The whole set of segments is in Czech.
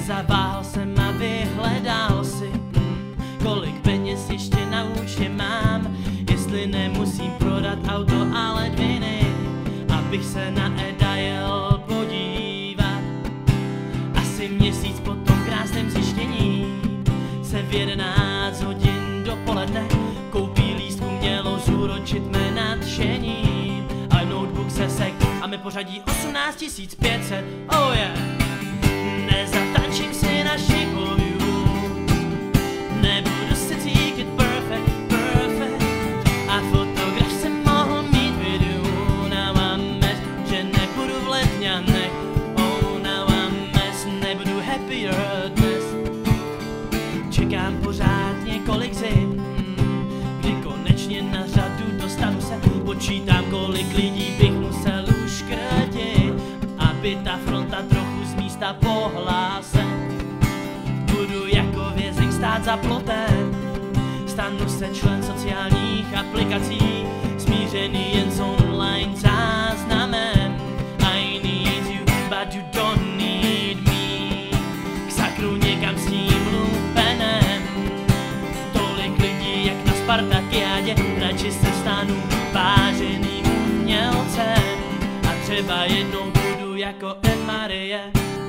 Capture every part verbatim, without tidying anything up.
Nezaváhal jsem a vyhledal si, mm, kolik peněz ještě na účtě mám, jestli nemusím prodat auto, ale dviny, abych se na Eda jel podívat. Asi měsíc po tom krásném zjištění se v jedenáct hodin dopoledne koupí lístku mělo zúročit mé nadšení. Ale notebook se sek a mi pořadí osmnáct tisíc pět set. Oh yeah. Nezatančím si na šipoviu, nebudu se cítit perfect, perfect. A fotograf se mohl mít videu. Now I'm mess, že nebudu v letňanech. Oh, now I'm mess, nebudu happier dnes. Čekám pořád několik zim, kdy konečně na řadu dostanu se. Počítám, kolik lidí bych musel uškrtit, aby ta fronta trochu z místa pohla se. Budu jako vězeň stát za plotem, stanu se člen sociálních aplikací, smířený jen s online záznamem. I need you, but you don't need me. K sakru někam s tím lupenem. Tolik lidí jak na Spartakiádě, radši se stanu váženým umělcem. A třeba jednou budu jako Ed Marie.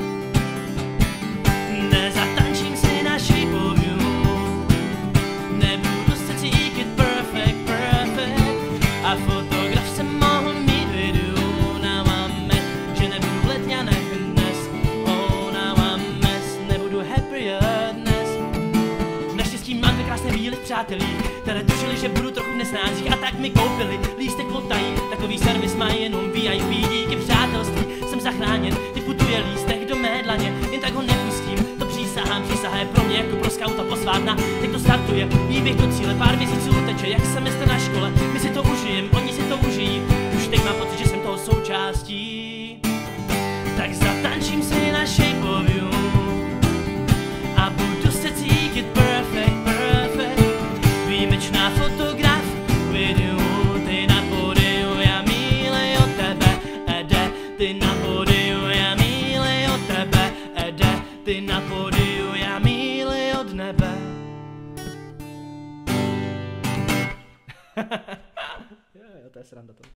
Nezatančím si na šipoviu, nebudu se cítit perfect, perfect. A fotograf se mohl mít videu. Now I'm mess, že nebudu v letňanech dnes. Oh, now I'm mess, nebudu happier dnes. Naštěstí mám dvě krásné víly v přátelích, které tušili, že budu trochu v nesnázích, a tak mi koupili lístek potají. Takový servis má jenom V I P, díky přátelství jsem zachráněn. Vyputuje lístek do mé dlaně, jen tak ho nepustím, to přísahám. Přísaha je pro mě jako pro skauta posvátná. Teď to startuje, výběh do cíle, pár měsíců teče, jak semestr na škole. My si to užijem, oni si to užijí, už teď mám pocit, že jsem toho součástí. Tak zatančím si na šipoviu a budu se cítit perfect, perfect. Výjimečná fotograf, video, ty na pódiu, já míle od tebe, Ede, ty na pódiu, já míle od tebe, Ede, ty na pódiu, já míle od nebe. Jo, jo, to je sranda to.